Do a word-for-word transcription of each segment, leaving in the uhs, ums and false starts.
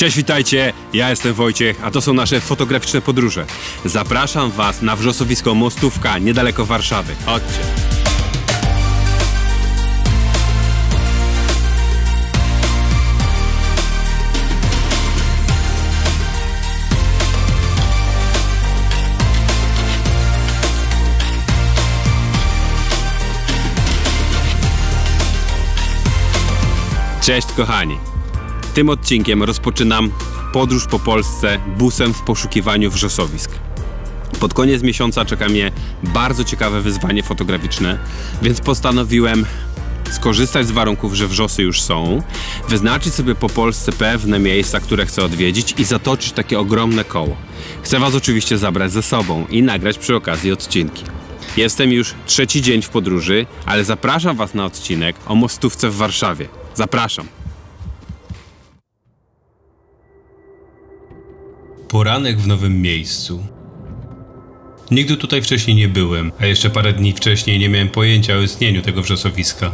Cześć, witajcie, ja jestem Wojciech, a to są nasze fotograficzne podróże. Zapraszam was na wrzosowisko Mostówka, niedaleko Warszawy. Chodźcie. Cześć kochani. Tym odcinkiem rozpoczynam podróż po Polsce busem w poszukiwaniu wrzosowisk. Pod koniec miesiąca czeka mnie bardzo ciekawe wyzwanie fotograficzne, więc postanowiłem skorzystać z warunków, że wrzosy już są, wyznaczyć sobie po Polsce pewne miejsca, które chcę odwiedzić i zatoczyć takie ogromne koło. Chcę was oczywiście zabrać ze sobą i nagrać przy okazji odcinki. Jestem już trzeci dzień w podróży, ale zapraszam was na odcinek o Mostówce w Warszawie. Zapraszam! Poranek w nowym miejscu. Nigdy tutaj wcześniej nie byłem, a jeszcze parę dni wcześniej nie miałem pojęcia o istnieniu tego wrzosowiska.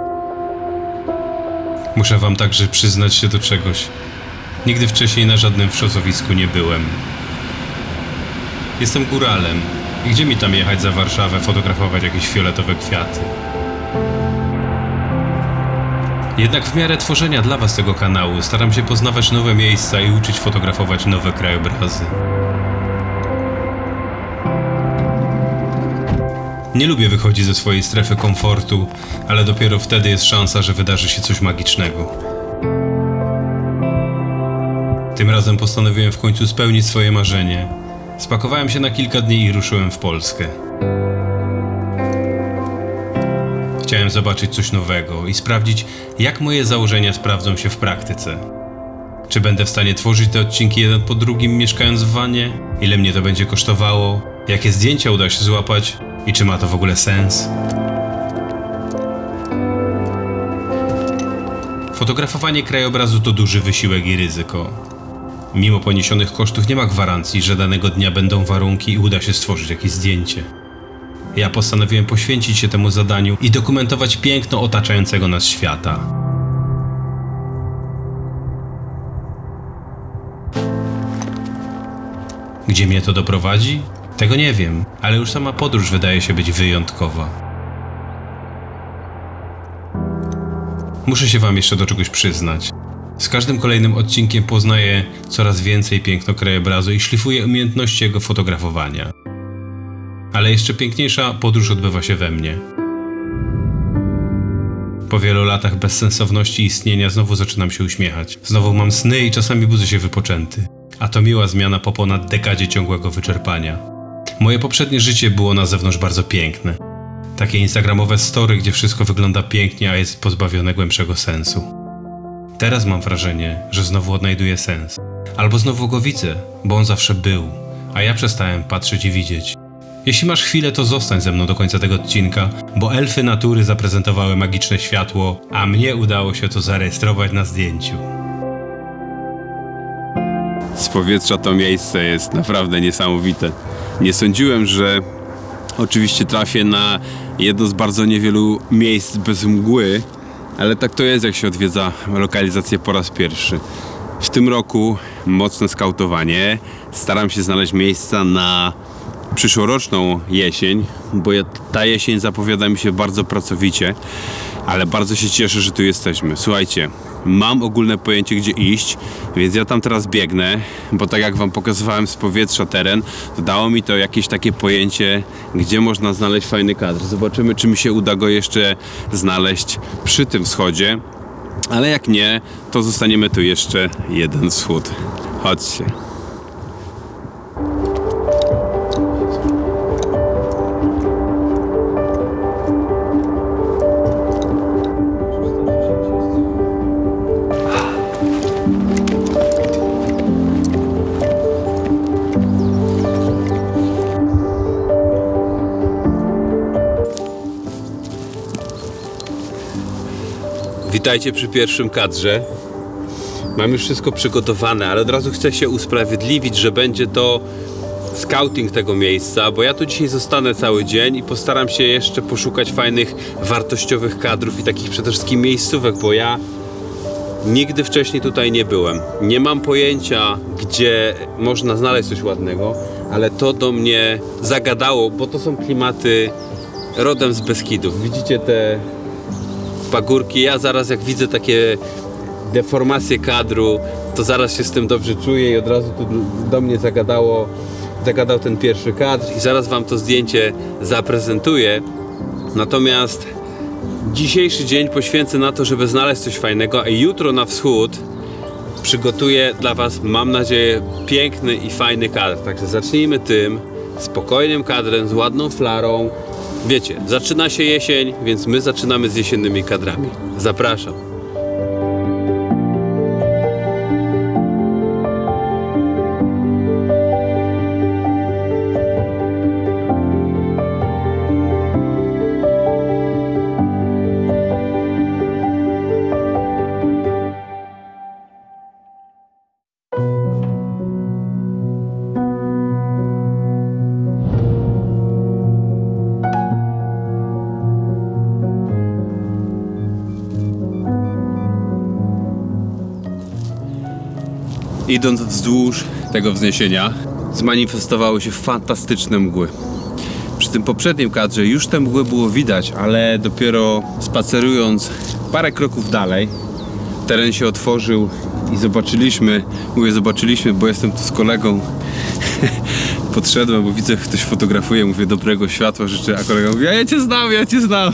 Muszę wam także przyznać się do czegoś. Nigdy wcześniej na żadnym wrzosowisku nie byłem. Jestem góralem. I gdzie mi tam jechać za Warszawę, fotografować jakieś fioletowe kwiaty? Jednak w miarę tworzenia dla was tego kanału staram się poznawać nowe miejsca i uczyć fotografować nowe krajobrazy. Nie lubię wychodzić ze swojej strefy komfortu, ale dopiero wtedy jest szansa, że wydarzy się coś magicznego. Tym razem postanowiłem w końcu spełnić swoje marzenie. Spakowałem się na kilka dni i ruszyłem w Polskę. Chciałem zobaczyć coś nowego i sprawdzić, jak moje założenia sprawdzą się w praktyce. Czy będę w stanie tworzyć te odcinki jeden po drugim, mieszkając w vanie? Ile mnie to będzie kosztowało? Jakie zdjęcia uda się złapać? I czy ma to w ogóle sens? Fotografowanie krajobrazu to duży wysiłek i ryzyko. Mimo poniesionych kosztów nie ma gwarancji, że danego dnia będą warunki i uda się stworzyć jakieś zdjęcie. Ja postanowiłem poświęcić się temu zadaniu i dokumentować piękno otaczającego nas świata. Gdzie mnie to doprowadzi? Tego nie wiem, ale już sama podróż wydaje się być wyjątkowa. Muszę się wam jeszcze do czegoś przyznać. Z każdym kolejnym odcinkiem poznaję coraz więcej piękno krajobrazu i szlifuję umiejętności jego fotografowania. Ale jeszcze piękniejsza podróż odbywa się we mnie. Po wielu latach bezsensowności istnienia znowu zaczynam się uśmiechać. Znowu mam sny i czasami budzę się wypoczęty. A to miła zmiana po ponad dekadzie ciągłego wyczerpania. Moje poprzednie życie było na zewnątrz bardzo piękne. Takie instagramowe story, gdzie wszystko wygląda pięknie, a jest pozbawione głębszego sensu. Teraz mam wrażenie, że znowu odnajduję sens. Albo znowu go widzę, bo on zawsze był, a ja przestałem patrzeć i widzieć. Jeśli masz chwilę, to zostań ze mną do końca tego odcinka, bo elfy natury zaprezentowały magiczne światło, a mnie udało się to zarejestrować na zdjęciu. Z powietrza to miejsce jest naprawdę niesamowite. Nie sądziłem, że oczywiście trafię na jedno z bardzo niewielu miejsc bez mgły, ale tak to jest, jak się odwiedza lokalizację po raz pierwszy. W tym roku mocne skautowanie. Staram się znaleźć miejsca na przyszłoroczną jesień, bo ta jesień zapowiada mi się bardzo pracowicie, ale bardzo się cieszę, że tu jesteśmy. Słuchajcie, mam ogólne pojęcie, gdzie iść, więc ja tam teraz biegnę, bo tak jak wam pokazywałem z powietrza teren, to dało mi to jakieś takie pojęcie, gdzie można znaleźć fajny kadr. Zobaczymy, czy mi się uda go jeszcze znaleźć przy tym wschodzie, ale jak nie, to zostaniemy tu jeszcze jeden wschód. Chodźcie. Witajcie przy pierwszym kadrze. Mam już wszystko przygotowane, ale od razu chcę się usprawiedliwić, że będzie to scouting tego miejsca, bo ja tu dzisiaj zostanę cały dzień i postaram się jeszcze poszukać fajnych, wartościowych kadrów i takich przede wszystkim miejscówek, bo ja Nigdy wcześniej tutaj nie byłem. Nie mam pojęcia, gdzie można znaleźć coś ładnego, ale to do mnie zagadało, bo to są klimaty rodem z Beskidów. Widzicie te pagórki? Ja zaraz jak widzę takie deformacje kadru, to zaraz się z tym dobrze czuję i od razu tu do mnie zagadało, zagadał ten pierwszy kadr i zaraz wam to zdjęcie zaprezentuję. Natomiast dzisiejszy dzień poświęcę na to, żeby znaleźć coś fajnego, a jutro na wschód przygotuję dla was, mam nadzieję, piękny i fajny kadr. Także zacznijmy tym spokojnym kadrem, z ładną flarą. Wiecie, zaczyna się jesień, więc my zaczynamy z jesiennymi kadrami. Zapraszam. Idąc wzdłuż tego wzniesienia, zmanifestowały się fantastyczne mgły. Przy tym poprzednim kadrze już te mgły było widać, ale dopiero spacerując parę kroków dalej, teren się otworzył i zobaczyliśmy, mówię zobaczyliśmy, bo jestem tu z kolegą, podszedłem, bo widzę, ktoś fotografuje, mówię dobrego światła życzę, a kolega mówi, ja cię znam, ja cię znam.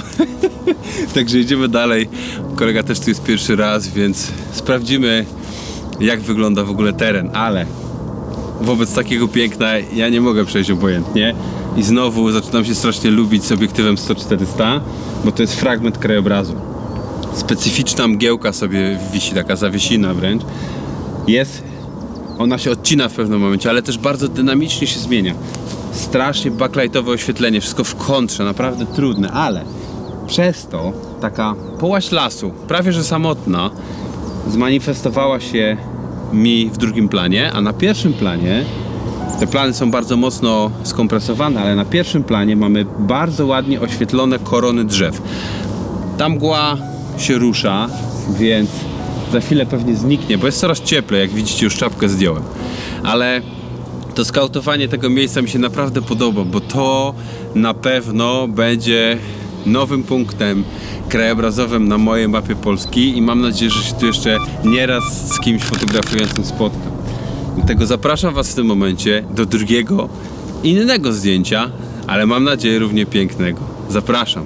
Także idziemy dalej, kolega też tu jest pierwszy raz, więc sprawdzimy, jak wygląda w ogóle teren, ale wobec takiego piękna ja nie mogę przejść obojętnie i znowu zaczynam się strasznie lubić z obiektywem sto czterysta, bo to jest fragment krajobrazu. Specyficzna mgiełka sobie wisi, taka zawiesina wręcz. Jest, ona się odcina w pewnym momencie, ale też bardzo dynamicznie się zmienia. Strasznie backlightowe oświetlenie, wszystko w kontrze, naprawdę trudne, ale przez to taka połaść lasu, prawie że samotna, zmanifestowała się mi w drugim planie, a na pierwszym planie, te plany są bardzo mocno skompresowane, ale na pierwszym planie mamy bardzo ładnie oświetlone korony drzew. Ta mgła się rusza, więc za chwilę pewnie zniknie, bo jest coraz cieplej, jak widzicie już czapkę zdjąłem. Ale to skautowanie tego miejsca mi się naprawdę podoba, bo to na pewno będzie nowym punktem krajobrazowym na mojej mapie Polski i mam nadzieję, że się tu jeszcze nieraz z kimś fotografującym spotkam. Dlatego zapraszam was w tym momencie do drugiego, innego zdjęcia, ale mam nadzieję równie pięknego. Zapraszam.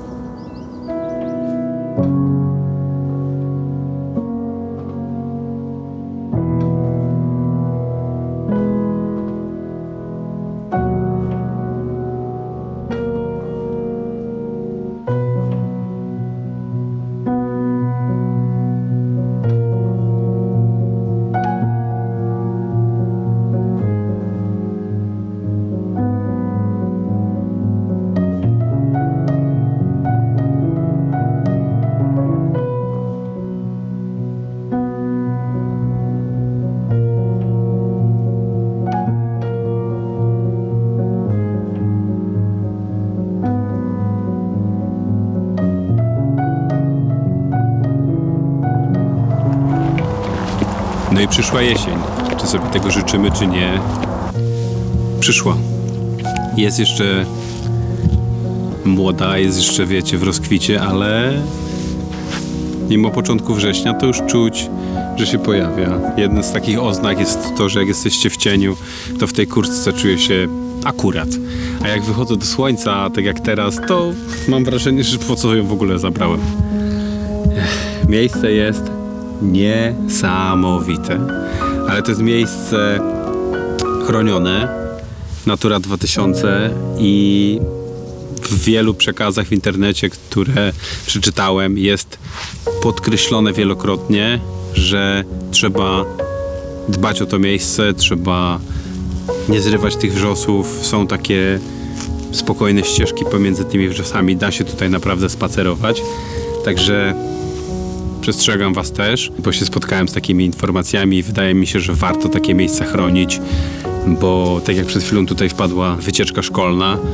No i przyszła jesień. Czy sobie tego życzymy, czy nie? Przyszła. Jest jeszcze młoda, jest jeszcze, wiecie, w rozkwicie, ale mimo początku września to już czuć, że się pojawia. Jeden z takich oznak jest to, że jak jesteście w cieniu, to w tej kurtce czuję się akurat. A jak wychodzę do słońca, tak jak teraz, to mam wrażenie, że po co ją w ogóle zabrałem. Miejsce jest niesamowite, ale to jest miejsce chronione, Natura dwa tysiące, i w wielu przekazach w internecie, które przeczytałem, jest podkreślone wielokrotnie, że trzeba dbać o to miejsce, trzeba nie zrywać tych wrzosów, są takie spokojne ścieżki pomiędzy tymi wrzosami, da się tutaj naprawdę spacerować, także przestrzegam was też, bo się spotkałem z takimi informacjami i wydaje mi się, że warto takie miejsca chronić, bo tak jak przed chwilą tutaj wpadła wycieczka szkolna,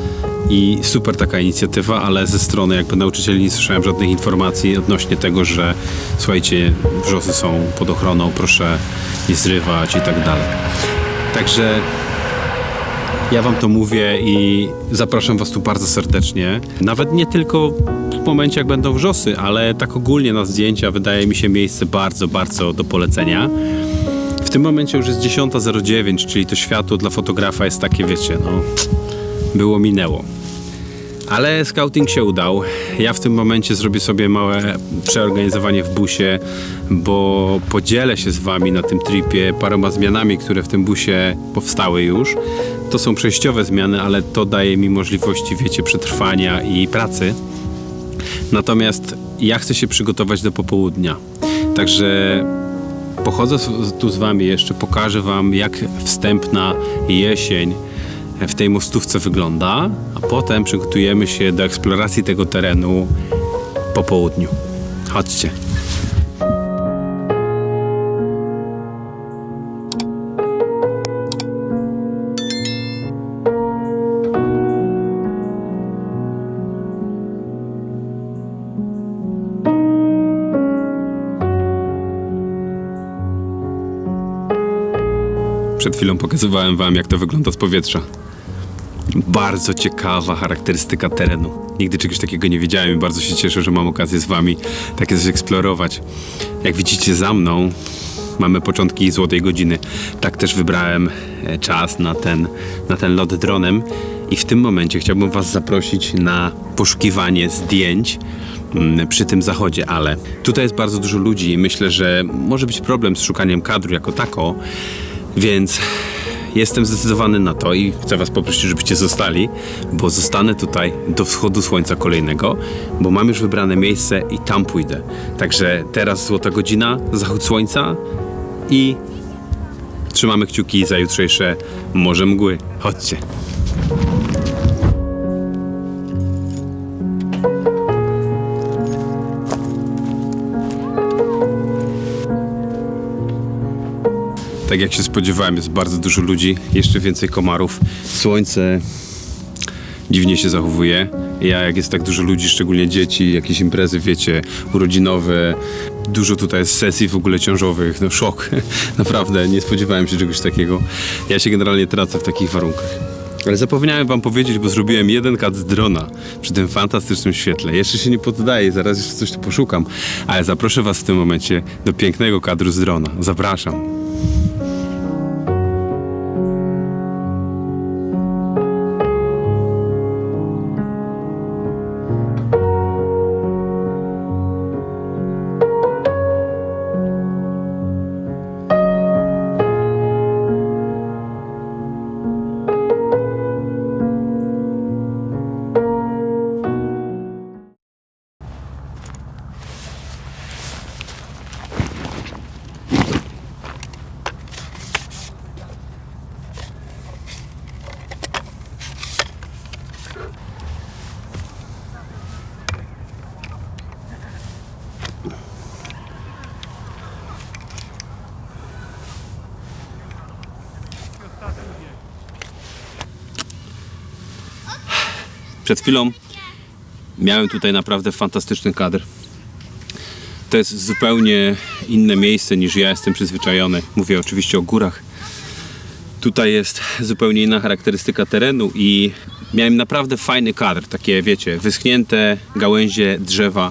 I super taka inicjatywa, ale ze strony jakby nauczycieli nie słyszałem żadnych informacji odnośnie tego, że słuchajcie, wrzosy są pod ochroną, proszę nie zrywać i tak dalej. Także ja wam to mówię i zapraszam was tu bardzo serdecznie. Nawet nie tylko w momencie, jak będą wrzosy, ale tak ogólnie na zdjęcia wydaje mi się miejsce bardzo, bardzo do polecenia. W tym momencie już jest dziesiąta zero dziewięć, czyli to światło dla fotografa jest takie, wiecie, no, było, minęło. Ale scouting się udał. Ja w tym momencie zrobię sobie małe przeorganizowanie w busie, bo podzielę się z wami na tym tripie paroma zmianami, które w tym busie powstały już. To są przejściowe zmiany, ale to daje mi możliwości, wiecie, przetrwania i pracy. Natomiast ja chcę się przygotować do popołudnia. Także pochodzę tu z wami jeszcze, pokażę wam, jak wstępna jesień w tej mostówce wygląda, a potem przygotujemy się do eksploracji tego terenu po południu. Chodźcie. Przed chwilą pokazywałem wam, jak to wygląda z powietrza. Bardzo ciekawa charakterystyka terenu. Nigdy czegoś takiego nie wiedziałem i bardzo się cieszę, że mam okazję z wami takie coś eksplorować. Jak widzicie za mną, mamy początki złotej godziny. Tak też wybrałem czas na ten, na ten lot dronem i w tym momencie chciałbym was zaprosić na poszukiwanie zdjęć przy tym zachodzie, ale tutaj jest bardzo dużo ludzi i myślę, że może być problem z szukaniem kadru jako tako, więc jestem zdecydowany na to i chcę was poprosić, żebyście zostali, bo zostanę tutaj do wschodu słońca kolejnego, bo mam już wybrane miejsce i tam pójdę. Także teraz złota godzina, zachód słońca i trzymamy kciuki za jutrzejsze Morze Mgły. Chodźcie. Tak jak się spodziewałem, jest bardzo dużo ludzi, jeszcze więcej komarów. Słońce dziwnie się zachowuje. Ja, jak jest tak dużo ludzi, szczególnie dzieci, jakieś imprezy, wiecie, urodzinowe, dużo tutaj jest sesji w ogóle ciążowych, no szok. Naprawdę, nie spodziewałem się czegoś takiego. Ja się generalnie tracę w takich warunkach. Ale zapomniałem wam powiedzieć, bo zrobiłem jeden kadr z drona przy tym fantastycznym świetle. Jeszcze się nie poddaję, zaraz jeszcze coś tu poszukam, ale zaproszę was w tym momencie do pięknego kadru z drona. Zapraszam. Przed chwilą miałem tutaj naprawdę fantastyczny kadr. To jest zupełnie inne miejsce niż ja jestem przyzwyczajony. Mówię oczywiście o górach. Tutaj jest zupełnie inna charakterystyka terenu i miałem naprawdę fajny kadr. Takie, wiecie, wyschnięte gałęzie drzewa,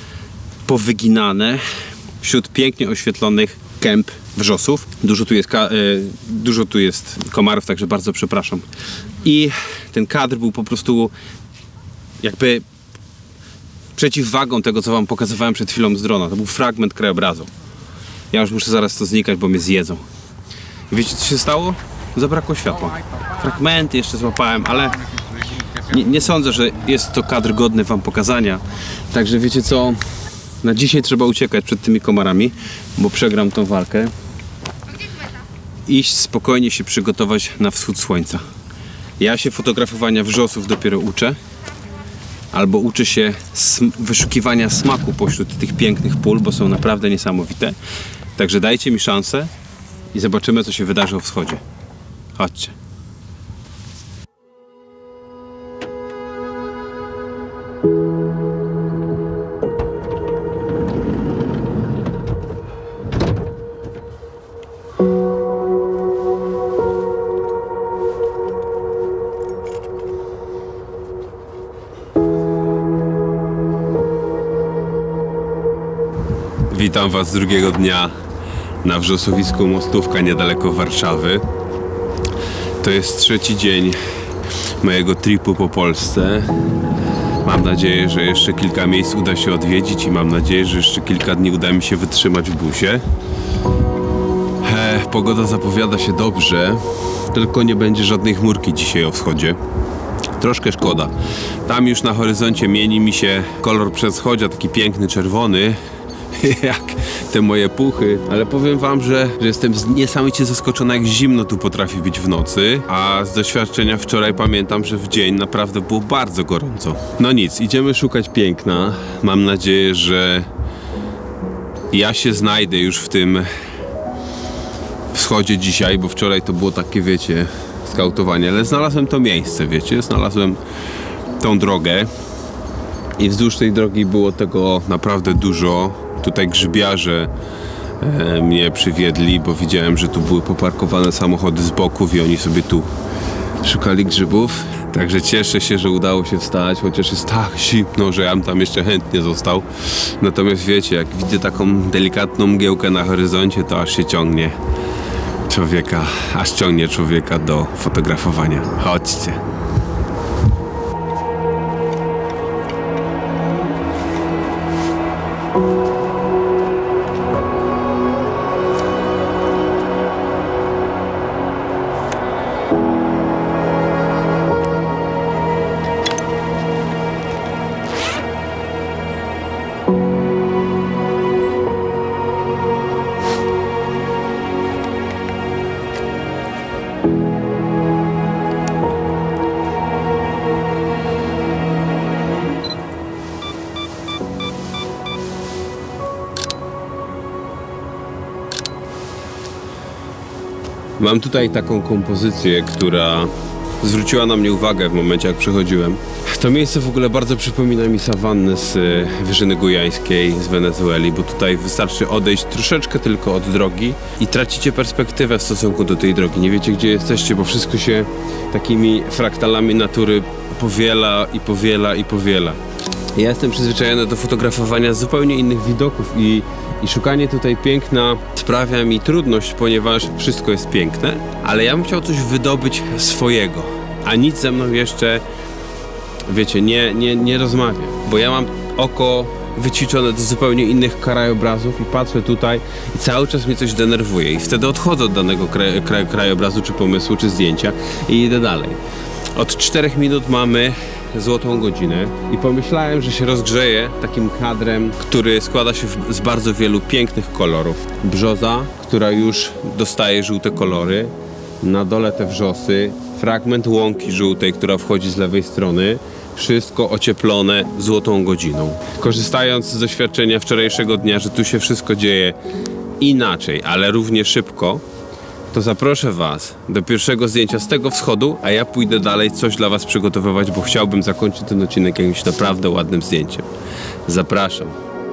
powyginane wśród pięknie oświetlonych kęp wrzosów. Dużo tu jest, dużo tu jest komarów, także bardzo przepraszam. I ten kadr był po prostu jakby przeciwwagą tego, co wam pokazywałem przed chwilą z drona. To był fragment krajobrazu. Ja już muszę zaraz to znikać, bo mnie zjedzą. I wiecie, co się stało? Zabrakło światła. Fragmenty jeszcze złapałem, ale nie, nie sądzę, że jest to kadr godny wam pokazania. Także wiecie co? Na dzisiaj trzeba uciekać przed tymi komarami, bo przegram tą walkę. Iść spokojnie się przygotować na wschód słońca. Ja się fotografowania wrzosów dopiero uczę. Albo uczę się sm wyszukiwania smaku pośród tych pięknych pól, bo są naprawdę niesamowite. Także dajcie mi szansę i zobaczymy, co się wydarzy o wschodzie. Chodźcie. Witam Was drugiego dnia na wrzosowisku Mostówka niedaleko Warszawy. To jest trzeci dzień mojego tripu po Polsce. Mam nadzieję, że jeszcze kilka miejsc uda się odwiedzić i mam nadzieję, że jeszcze kilka dni uda mi się wytrzymać w busie. He, pogoda zapowiada się dobrze, tylko nie będzie żadnej chmurki dzisiaj o wschodzie. Troszkę szkoda. Tam już na horyzoncie mieni mi się kolor przeschodzia, taki piękny czerwony, jak te moje puchy. Ale powiem Wam, że, że jestem niesamowicie zaskoczony, jak zimno tu potrafi być w nocy. A z doświadczenia wczoraj pamiętam, że w dzień naprawdę było bardzo gorąco. No nic, idziemy szukać piękna. Mam nadzieję, że ja się znajdę już w tym wschodzie dzisiaj, bo wczoraj to było takie, wiecie, skautowanie, ale znalazłem to miejsce, wiecie, znalazłem tą drogę i wzdłuż tej drogi było tego naprawdę dużo. Tutaj grzybiarze e, mnie przywiedli, bo widziałem, że tu były poparkowane samochody z boków i oni sobie tu szukali grzybów. Także cieszę się, że udało się wstać, chociaż jest tak zimno, że ja bym tam jeszcze chętnie został. Natomiast wiecie, jak widzę taką delikatną mgiełkę na horyzoncie, to aż się ciągnie człowieka, aż ciągnie człowieka do fotografowania. Chodźcie. Mam tutaj taką kompozycję, która zwróciła na mnie uwagę w momencie, jak przechodziłem. To miejsce w ogóle bardzo przypomina mi sawannę z Wyżyny Gujańskiej, z Wenezueli, bo tutaj wystarczy odejść troszeczkę tylko od drogi i tracicie perspektywę w stosunku do tej drogi. Nie wiecie, gdzie jesteście, bo wszystko się takimi fraktalami natury powiela i powiela i powiela. Ja jestem przyzwyczajony do fotografowania z zupełnie innych widoków i, i szukanie tutaj piękna sprawia mi trudność, ponieważ wszystko jest piękne, ale ja bym chciał coś wydobyć swojego, a nic ze mną jeszcze, wiecie, nie, nie, nie rozmawia, bo ja mam oko wyćwiczone do zupełnie innych krajobrazów i patrzę tutaj i cały czas mnie coś denerwuje i wtedy odchodzę od danego kraj, kraj, krajobrazu, czy pomysłu, czy zdjęcia i idę dalej. Od czterech minut mamy złotą godzinę i pomyślałem, że się rozgrzeję takim kadrem, który składa się z bardzo wielu pięknych kolorów. Brzoza, która już dostaje żółte kolory, na dole te wrzosy, fragment łąki żółtej, która wchodzi z lewej strony, wszystko ocieplone złotą godziną. Korzystając z doświadczenia wczorajszego dnia, że tu się wszystko dzieje inaczej, ale równie szybko, to zaproszę Was do pierwszego zdjęcia z tego wschodu, a ja pójdę dalej coś dla Was przygotowywać, bo chciałbym zakończyć ten odcinek jakimś naprawdę ładnym zdjęciem. Zapraszam.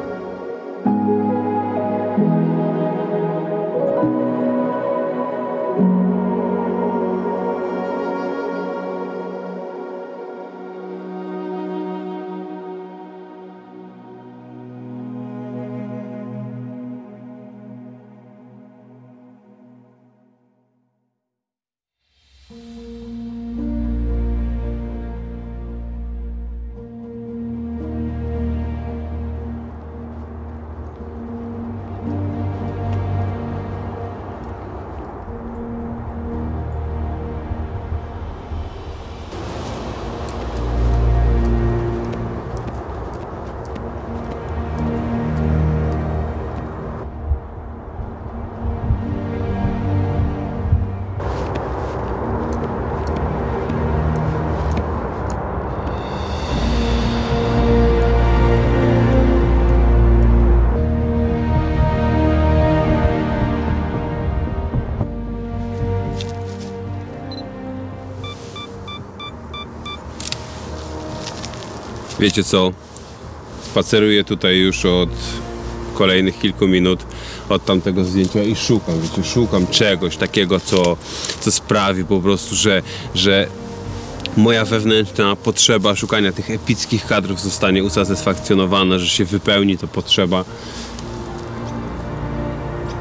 Wiecie co? Spaceruję tutaj już od kolejnych kilku minut od tamtego zdjęcia i szukam, wiecie, szukam czegoś takiego, co, co sprawi po prostu, że, że moja wewnętrzna potrzeba szukania tych epickich kadrów zostanie usatysfakcjonowana, że się wypełni to potrzeba.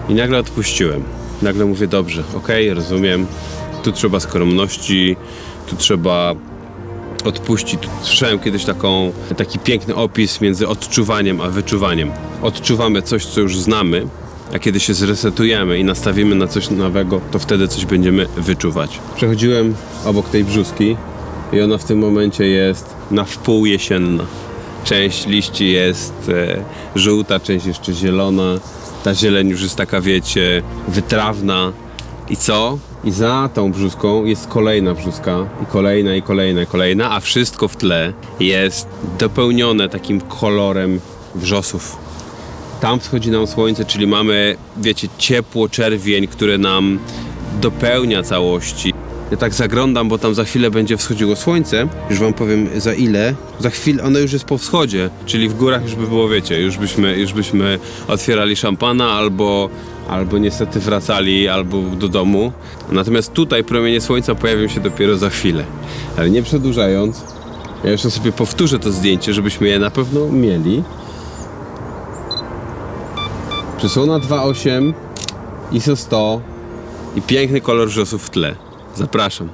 I nagle odpuściłem. Nagle mówię, dobrze, okej, okay, rozumiem. Tu trzeba skromności, tu trzeba odpuścić. Słyszałem kiedyś taką, taki piękny opis między odczuwaniem a wyczuwaniem. Odczuwamy coś, co już znamy, a kiedy się zresetujemy i nastawimy na coś nowego, to wtedy coś będziemy wyczuwać. Przechodziłem obok tej brzuski i ona w tym momencie jest na wpół jesienna. Część liści jest e, żółta, część jeszcze zielona. Ta zieleń już jest taka, wiecie, wytrawna. I co? I za tą brzuską jest kolejna brzuska i kolejna, i kolejna, i kolejna, a wszystko w tle jest dopełnione takim kolorem wrzosów. Tam wschodzi nam słońce, czyli mamy, wiecie, ciepło czerwień, które nam dopełnia całości. Ja tak zaglądam, bo tam za chwilę będzie wschodziło słońce. Już wam powiem za ile. Za chwilę ono już jest po wschodzie, czyli w górach już by było, wiecie, już byśmy, już byśmy otwierali szampana albo, albo niestety wracali albo do domu. Natomiast tutaj promienie słońca pojawią się dopiero za chwilę. Ale nie przedłużając, ja jeszcze sobie powtórzę to zdjęcie, żebyśmy je na pewno mieli. Przysłona dwa osiem, I S O sto i piękny kolor wrzosów w tle. Zapraszam.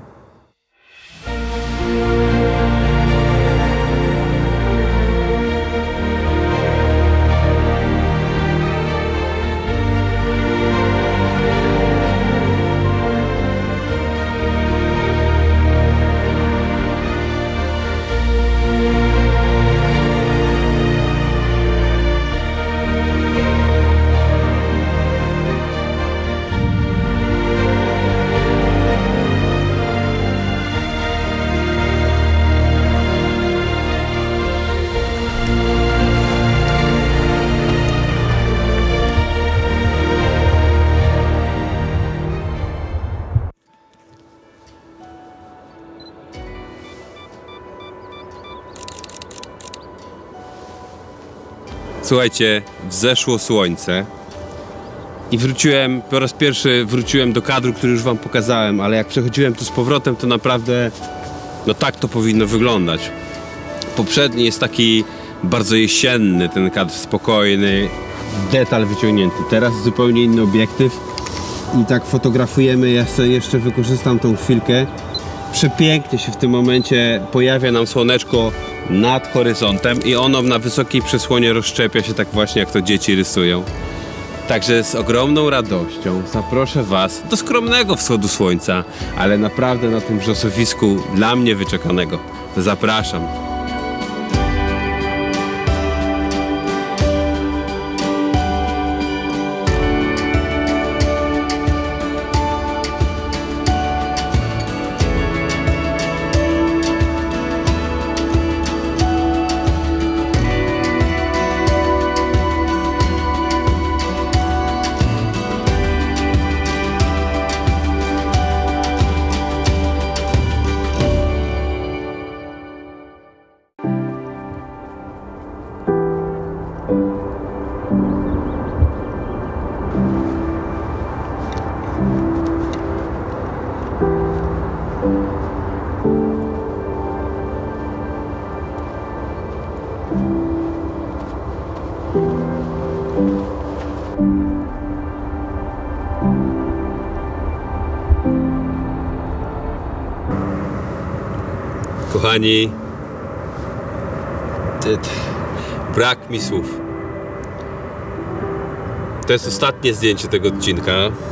Słuchajcie, wzeszło słońce i wróciłem, po raz pierwszy wróciłem do kadru, który już wam pokazałem, ale jak przechodziłem tu z powrotem, to naprawdę, no tak to powinno wyglądać. Poprzedni jest taki bardzo jesienny, ten kadr spokojny, detal wyciągnięty. Teraz zupełnie inny obiektyw i tak fotografujemy, ja sobie jeszcze wykorzystam tą chwilkę. Przepięknie się w tym momencie pojawia nam słoneczko nad horyzontem i ono na wysokiej przesłonie rozszczepia się tak właśnie, jak to dzieci rysują. Także z ogromną radością zaproszę was do skromnego wschodu słońca, ale naprawdę na tym wrzosowisku dla mnie wyczekanego. Zapraszam. Kochani, brak mi słów. To jest ostatnie zdjęcie tego odcinka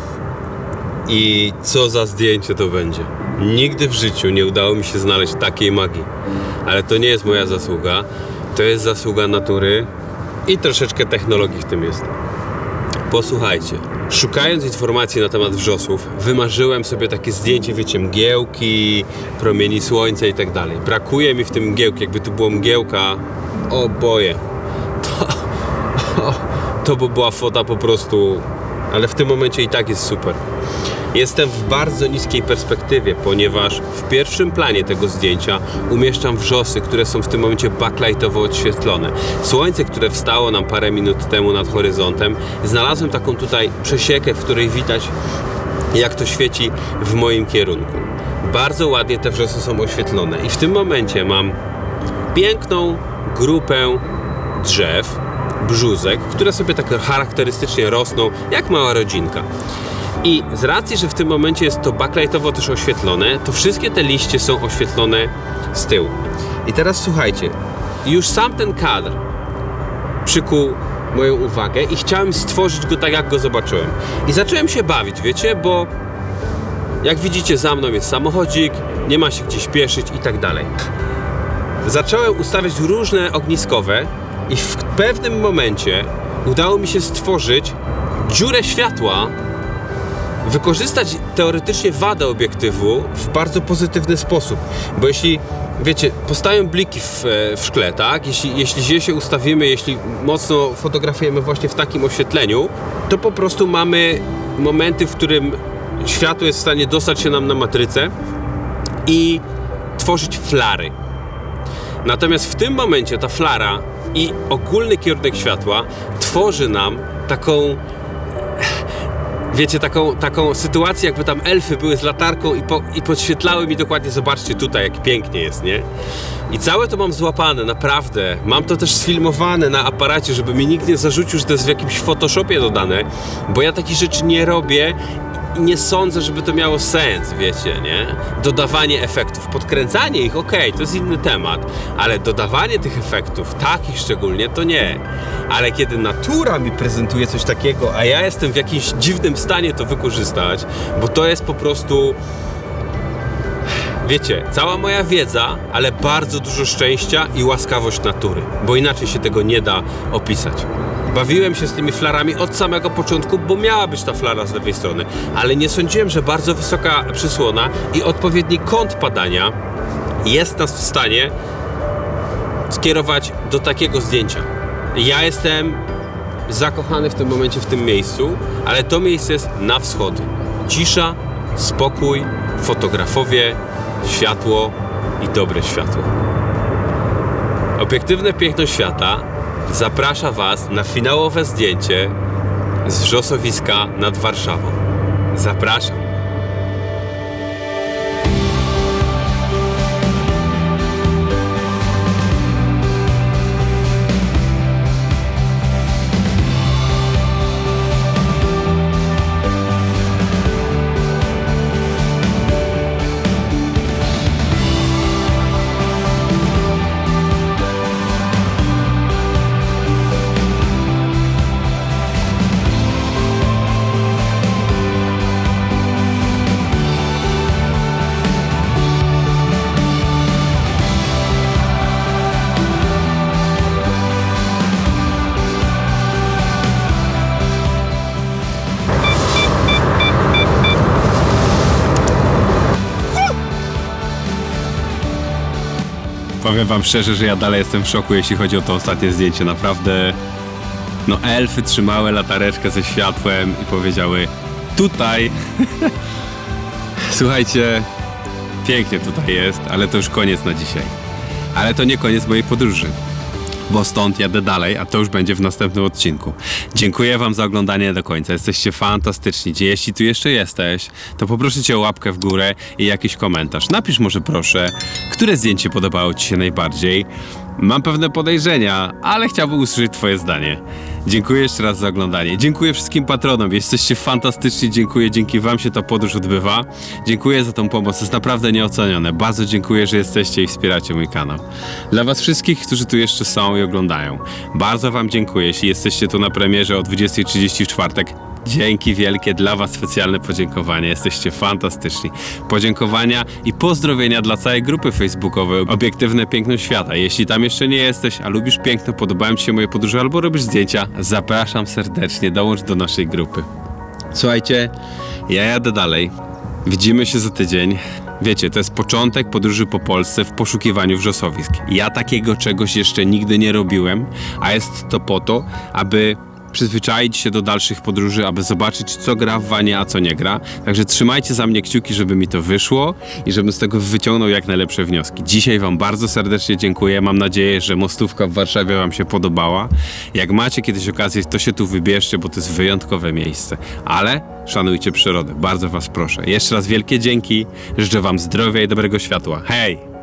i co za zdjęcie to będzie. Nigdy w życiu nie udało mi się znaleźć takiej magii, ale to nie jest moja zasługa, to jest zasługa natury i troszeczkę technologii w tym jest. Posłuchajcie, szukając informacji na temat wrzosów, wymarzyłem sobie takie zdjęcie, wiecie, mgiełki, promieni słońca i tak dalej. Brakuje mi w tym mgiełki, jakby tu było mgiełka, o boje, to, to, to by była fota po prostu, ale w tym momencie i tak jest super. Jestem w bardzo niskiej perspektywie, ponieważ w pierwszym planie tego zdjęcia umieszczam wrzosy, które są w tym momencie backlightowo odświetlone. Słońce, które wstało nam parę minut temu nad horyzontem, znalazłem taką tutaj przesiekę, w której widać, jak to świeci w moim kierunku. Bardzo ładnie te wrzosy są oświetlone i w tym momencie mam piękną grupę drzew, brzózek, które sobie tak charakterystycznie rosną, jak mała rodzinka. I z racji, że w tym momencie jest to backlightowo też oświetlone, to wszystkie te liście są oświetlone z tyłu. I teraz słuchajcie, już sam ten kadr przykuł moją uwagę i chciałem stworzyć go tak, jak go zobaczyłem. I zacząłem się bawić, wiecie, bo jak widzicie, za mną jest samochodzik, nie ma się gdzie śpieszyć i tak dalej. Zacząłem ustawiać różne ogniskowe i w pewnym momencie udało mi się stworzyć dziurę światła, wykorzystać teoretycznie wadę obiektywu w bardzo pozytywny sposób. Bo jeśli, wiecie, powstają bliki w, w szkle, tak? Jeśli, jeśli źle się ustawimy, jeśli mocno fotografujemy właśnie w takim oświetleniu, to po prostu mamy momenty, w którym światło jest w stanie dostać się nam na matrycę i tworzyć flary. Natomiast w tym momencie ta flara i ogólny kierunek światła tworzy nam taką, wiecie, taką, taką sytuację, jakby tam elfy były z latarką i, po, i podświetlały mi dokładnie, zobaczcie tutaj, jak pięknie jest, nie? I całe to mam złapane, naprawdę. Mam to też sfilmowane na aparacie, żeby mi nikt nie zarzucił, że to jest w jakimś Photoshopie dodane, bo ja takich rzeczy nie robię i nie sądzę, żeby to miało sens, wiecie, nie? Dodawanie efektów, podkręcanie ich, okej, okay, to jest inny temat, ale dodawanie tych efektów, takich szczególnie, to nie. Ale kiedy natura mi prezentuje coś takiego, a ja jestem w jakimś dziwnym stanie to wykorzystać, bo to jest po prostu, wiecie, cała moja wiedza, ale bardzo dużo szczęścia i łaskawość natury, bo inaczej się tego nie da opisać. Bawiłem się z tymi flarami od samego początku, bo miała być ta flara z lewej strony, ale nie sądziłem, że bardzo wysoka przysłona i odpowiedni kąt padania jest nas w stanie skierować do takiego zdjęcia. Ja jestem zakochany w tym momencie w tym miejscu, ale to miejsce jest na wschody. Cisza, spokój, fotografowie, światło i dobre światło. Obiektywne piękno świata zaprasza Was na finałowe zdjęcie z wrzosowiska nad Warszawą. Zapraszam. Powiem wam szczerze, że ja dalej jestem w szoku, jeśli chodzi o to ostatnie zdjęcie. Naprawdę, no elfy trzymały latareczkę ze światłem i powiedziały tutaj. Słuchajcie, pięknie tutaj jest, ale to już koniec na dzisiaj. Ale to nie koniec mojej podróży, bo stąd jadę dalej, a to już będzie w następnym odcinku. Dziękuję wam za oglądanie do końca, jesteście fantastyczni. Jeśli tu jeszcze jesteś, to poproszę cię o łapkę w górę i jakiś komentarz. Napisz może proszę, które zdjęcie podobało ci się najbardziej. Mam pewne podejrzenia, ale chciałbym usłyszeć twoje zdanie. Dziękuję jeszcze raz za oglądanie. Dziękuję wszystkim patronom, jesteście fantastyczni, dziękuję, dzięki wam się ta podróż odbywa. Dziękuję za tą pomoc, to jest naprawdę nieocenione. Bardzo dziękuję, że jesteście i wspieracie mój kanał. Dla was wszystkich, którzy tu jeszcze są i oglądają, bardzo wam dziękuję, jeśli jesteście tu na premierze o dwudziestej trzydzieści w czwartek. Dzięki wielkie, dla was specjalne podziękowanie, jesteście fantastyczni. Podziękowania i pozdrowienia dla całej grupy facebookowej Obiektywne Piękno Świata. Jeśli tam jeszcze nie jesteś, a lubisz piękno, podobają ci się moje podróże albo robisz zdjęcia, zapraszam serdecznie, dołącz do naszej grupy. Słuchajcie, ja jadę dalej. Widzimy się za tydzień. Wiecie, to jest początek podróży po Polsce w poszukiwaniu wrzosowisk. Ja takiego czegoś jeszcze nigdy nie robiłem, a jest to po to, aby przyzwyczaić się do dalszych podróży, aby zobaczyć, co gra w wanie, a co nie gra. Także trzymajcie za mnie kciuki, żeby mi to wyszło i żebym z tego wyciągnął jak najlepsze wnioski. Dzisiaj wam bardzo serdecznie dziękuję. Mam nadzieję, że mostówka w Warszawie wam się podobała. Jak macie kiedyś okazję, to się tu wybierzcie, bo to jest wyjątkowe miejsce. Ale szanujcie przyrodę. Bardzo was proszę. Jeszcze raz wielkie dzięki. Życzę wam zdrowia i dobrego światła. Hej!